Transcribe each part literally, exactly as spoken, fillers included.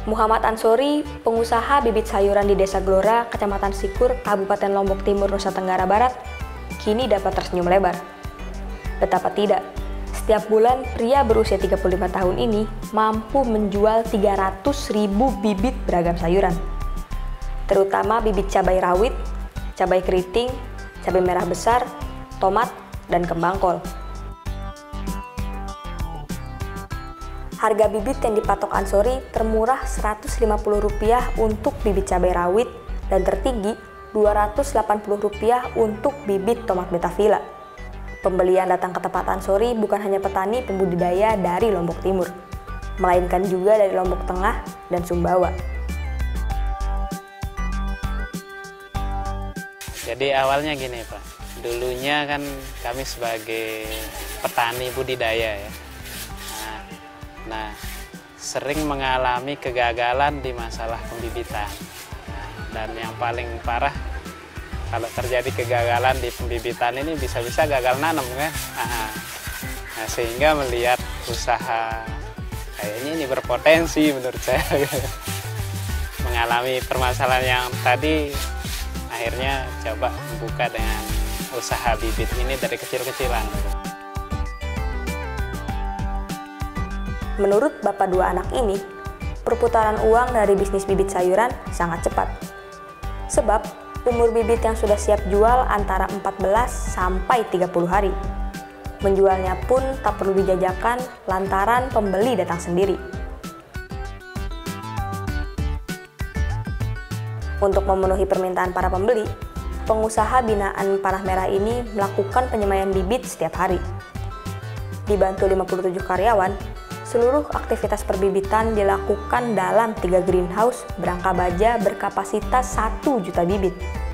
Muhammad Ansori, pengusaha bibit sayuran di Desa Glora, Kecamatan Sikur, Kabupaten Lombok Timur, Nusa Tenggara Barat, kini dapat tersenyum lebar. Betapa tidak, setiap bulan pria berusia tiga puluh lima tahun ini mampu menjual tiga ratus ribu bibit beragam sayuran, terutama bibit cabai rawit, cabai keriting, cabai merah besar, tomat, dan kembang kol. Harga bibit yang dipatok Ansori termurah seratus lima puluh rupiah untuk bibit cabai rawit dan tertinggi dua ratus delapan puluh rupiah untuk bibit tomat Betavilla. Pembeli yang datang ke tempat Ansori bukan hanya petani pembudidaya dari Lombok Timur, melainkan juga dari Lombok Tengah dan Sumbawa. Jadi awalnya gini Pak, dulunya kan kami sebagai petani budidaya ya. Nah, sering mengalami kegagalan di masalah pembibitan. Nah, dan yang paling parah, kalau terjadi kegagalan di pembibitan ini bisa-bisa gagal nanam kan. Nah, nah, sehingga melihat usaha kayaknya ini berpotensi menurut saya. Mengalami permasalahan yang tadi, akhirnya coba membuka dengan usaha bibit ini dari kecil-kecilan. Menurut bapak dua anak ini, perputaran uang dari bisnis bibit sayuran sangat cepat. Sebab umur bibit yang sudah siap jual antara empat belas sampai tiga puluh hari. Menjualnya pun tak perlu dijajakan lantaran pembeli datang sendiri. Untuk memenuhi permintaan para pembeli, pengusaha binaan Panah Merah ini melakukan penyemaian bibit setiap hari. Dibantu lima puluh tujuh karyawan, seluruh aktivitas perbibitan dilakukan dalam tiga greenhouse berangka baja berkapasitas satu juta bibit.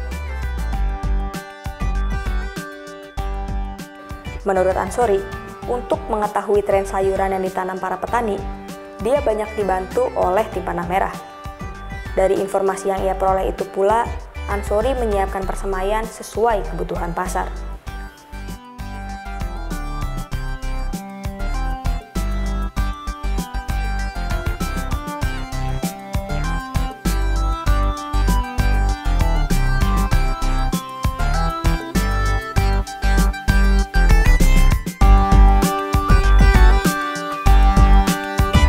Menurut Ansori, untuk mengetahui tren sayuran yang ditanam para petani, dia banyak dibantu oleh tim Panah Merah. Dari informasi yang ia peroleh itu pula, Ansori menyiapkan persemaian sesuai kebutuhan pasar.